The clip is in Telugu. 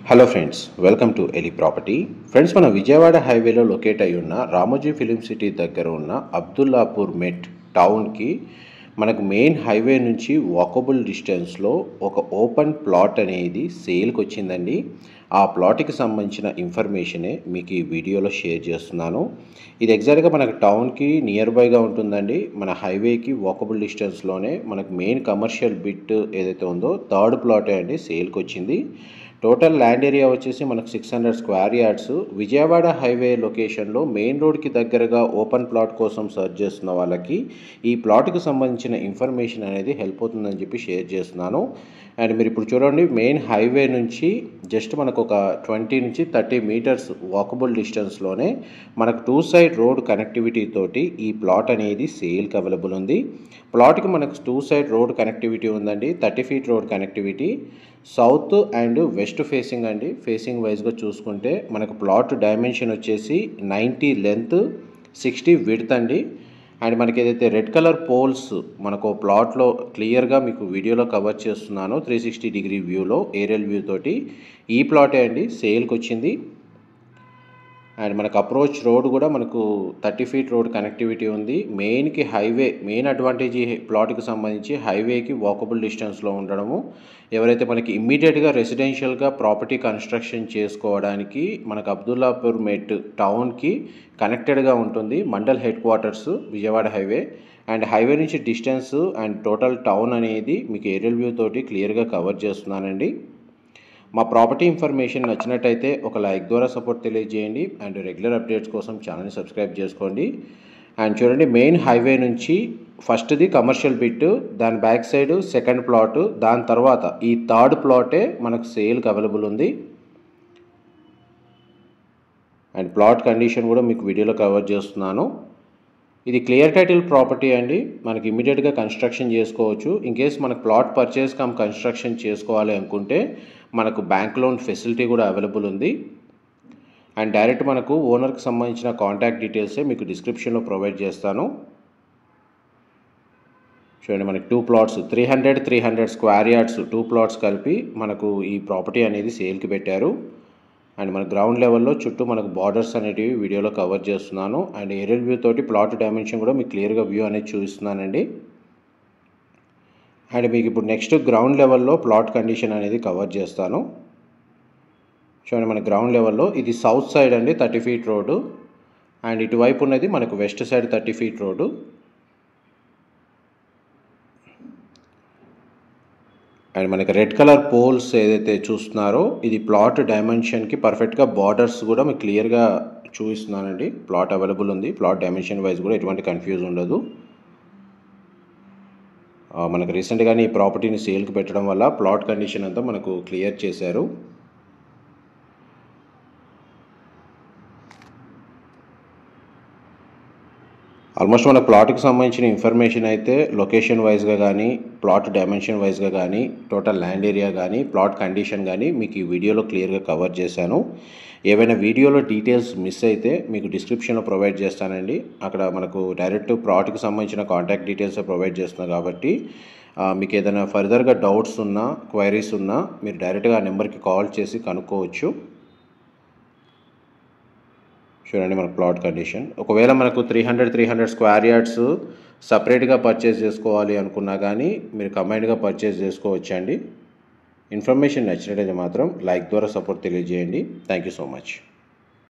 హలో ఫ్రెండ్స్, వెల్కమ్ టు ఎలి ప్రాపర్టీ. ఫ్రెండ్స్, మన విజయవాడ హైవేలో లొకేట్ అయి ఉన్న రామోజీ ఫిలిం సిటీ దగ్గర ఉన్న అబ్దుల్లాపూర్ మెట్ టౌన్కి మనకు మెయిన్ హైవే నుంచి వాకబుల్ డిస్టెన్స్లో ఒక ఓపెన్ ప్లాట్ అనేది సేల్కి వచ్చిందండి. ఆ ప్లాట్కి సంబంధించిన ఇన్ఫర్మేషనే మీకు ఈ వీడియోలో షేర్ చేస్తున్నాను. ఇది ఎగ్జాక్ట్గా మనకు టౌన్కి నియర్ బైగా ఉంటుందండి. మన హైవేకి వాకబుల్ డిస్టెన్స్లోనే మనకు మెయిన్ కమర్షియల్ బిట్ ఏదైతే ఉందో థర్డ్ ప్లాటే అండి సేల్కి వచ్చింది. టోటల్ ల్యాండ్ ఏరియా వచ్చేసి మనకు 600 స్క్వేర్ యార్డ్స్. విజయవాడ హైవే లొకేషన్లో మెయిన్ రోడ్కి దగ్గరగా ఓపెన్ ప్లాట్ కోసం సర్చ్ చేస్తున్న వాళ్ళకి ఈ ప్లాట్కి సంబంధించిన ఇన్ఫర్మేషన్ అనేది హెల్ప్ అవుతుందని చెప్పి షేర్ చేస్తున్నాను. అండ్ మీరు ఇప్పుడు చూడండి, మెయిన్ హైవే నుంచి జస్ట్ మనకు ఒక 20 నుంచి 30 మీటర్స్ వాకబుల్ డిస్టెన్స్లోనే మనకు 2 సైడ్ రోడ్ కనెక్టివిటీ తోటి ఈ ప్లాట్ అనేది సేల్కి అవైలబుల్ ఉంది. ప్లాట్కి మనకు 2 సైడ్ రోడ్ కనెక్టివిటీ ఉందండి. 30 feet road connectivity. South and west facing అండి. ఫేసింగ్ వైజ్గా చూసుకుంటే మనకు ప్లాట్ డైమెన్షన్ వచ్చేసి 90 లెంత్, 60 విడ్త్ అండి. అండ్ మనకి ఏదైతే రెడ్ కలర్ పోల్స్ మనకు ప్లాట్లో క్లియర్గా మీకు వీడియోలో కవర్ చేస్తున్నాను 360 డిగ్రీ వ్యూలో ఏరియల్ వ్యూ తోటి ఈ ప్లాటే అండి సేల్కి వచ్చింది. అండ్ మనకు అప్రోచ్ రోడ్ కూడా మనకు 30 ఫీట్ రోడ్ కనెక్టివిటీ ఉంది. మెయిన్కి హైవే మెయిన్ అడ్వాంటేజ్ ఈ ప్లాట్కి సంబంధించి హైవేకి వాకబుల్ డిస్టెన్స్లో ఉండడము. ఎవరైతే మనకి ఇమ్మీడియట్గా రెసిడెన్షియల్గా ప్రాపర్టీ కన్స్ట్రక్షన్ చేసుకోవడానికి మనకు అబ్దుల్లాపూర్ మెట్ టౌన్కి కనెక్టెడ్గా ఉంటుంది. Mandal headquarters Vijayawada highway. And highway నుంచి డిస్టెన్స్ అండ్ టోటల్ టౌన్ అనేది మీకు ఏరియల్ వ్యూ తోటి క్లియర్గా కవర్ చేస్తున్నానండి. మా ప్రాపర్టీ ఇన్ఫర్మేషన్ నచ్చినట్టయితే ఒక లైక్ ద్వారా సపోర్ట్ తెలియజేయండి. అండ్ రెగ్యులర్ అప్డేట్స్ కోసం ఛానల్ని సబ్స్క్రైబ్ చేసుకోండి. అండ్ చూడండి, మెయిన్ హైవే నుంచి ఫస్ట్ది కమర్షియల్ బిట్, దాని బ్యాక్ సైడ్ సెకండ్ ప్లాట్, దాని తర్వాత ఈ థర్డ్ ప్లాటే మనకు సేల్కి అవైలబుల్ ఉంది. అండ్ ప్లాట్ కండిషన్ కూడా మీకు వీడియోలో కవర్ చేస్తున్నాను. ఇది క్లియర్ టైటిల్ ప్రాపర్టీ అండి. మనకి ఇమీడియట్గా కన్స్ట్రక్షన్ చేసుకోవచ్చు. ఇన్ కేస్ మనకు ప్లాట్ పర్చేస్ కమ్ కన్స్ట్రక్షన్ చేసుకోవాలి అనుకుంటే మనకు బ్యాంక్ లోన్ ఫెసిలిటీ కూడా అవైలబుల్ ఉంది. అండ్ డైరెక్ట్ మనకు ఓనర్కి సంబంధించిన కాంటాక్ట్ డీటెయిల్సే మీకు డిస్క్రిప్షన్లో ప్రొవైడ్ చేస్తాను. చూడండి, మనకి 2 ప్లాట్స్ 300 స్క్వేర్ యార్డ్స్ 2 ప్లాట్స్ కలిపి మనకు ఈ ప్రాపర్టీ అనేది సేల్కి పెట్టారు. అండ్ మన గ్రౌండ్ లెవెల్లో చుట్టూ మనకు బార్డర్స్ అనేటివి వీడియోలో కవర్ చేస్తున్నాను. అండ్ ఏరియల్ వ్యూ తోటి ప్లాట్ డైమెన్షన్ కూడా మీకు క్లియర్గా వ్యూ అనేది చూపిస్తున్నానండి. అండ్ మీకు ఇప్పుడు నెక్స్ట్ గ్రౌండ్ లెవెల్లో ప్లాట్ కండిషన్ అనేది కవర్ చేస్తాను. చూడండి, మన గ్రౌండ్ లెవెల్లో ఇది సౌత్ సైడ్ అండి 30 ఫీట్ రోడ్డు. అండ్ ఇటువైపు ఉన్నది మనకు west side 30 feet road. And మనకి రెడ్ కలర్ పోల్స్ ఏదైతే చూస్తున్నారో ఇది ప్లాట్ డైమెన్షన్కి పర్ఫెక్ట్గా బార్డర్స్ కూడా మీకు క్లియర్గా చూపిస్తున్నానండి. ప్లాట్ అవైలబుల్ ఉంది. ప్లాట్ డైమెన్షన్ వైజ్ కూడా ఎటువంటి కన్ఫ్యూజ్ ఉండదు. మనకు రీసెంట్గానే ఈ ప్రాపర్టీని సేల్కి పెట్టడం వల్ల ప్లాట్ కండిషన్ అంతా మనకు క్లియర్ చేశారు. ఆల్మోస్ట్ మన ప్లాట్కి సంబంధించిన ఇన్ఫర్మేషన్ అయితే లొకేషన్ వైజ్గా కానీ, ప్లాట్ డైమెన్షన్ వైజ్గా కానీ, టోటల్ ల్యాండ్ ఏరియా కానీ, ప్లాట్ కండిషన్ కానీ మీకు ఈ వీడియోలో క్లియర్గా కవర్ చేశాను. ఏవైనా వీడియోలో డీటెయిల్స్ మిస్ అయితే మీకు డిస్క్రిప్షన్లో ప్రొవైడ్ చేస్తానండి. అక్కడ మనకు డైరెక్ట్ ప్లాట్కి సంబంధించిన కాంటాక్ట్ డీటెయిల్స్ ప్రొవైడ్ చేస్తున్నాను కాబట్టి మీకు ఏదైనా ఫర్దర్గా డౌట్స్ ఉన్నా, క్వైరీస్ ఉన్నా మీరు డైరెక్ట్గా ఆ నెంబర్కి కాల్ చేసి కనుక్కోవచ్చు. చూడండి, మన ప్లాట్ కండిషన్. ఒకవేళ మనకు 300 స్క్వేర్ యార్డ్స్ సపరేట్గా పర్చేస్ చేసుకోవాలి అనుకున్నా కానీ మీరు కంబైన్డ్గా పర్చేస్ చేసుకోవచ్చండి. ఇన్ఫర్మేషన్ నచ్చినట్లయితే మాత్రం లైక్ ద్వారా సపోర్ట్ తెలియజేయండి. Thank you so much.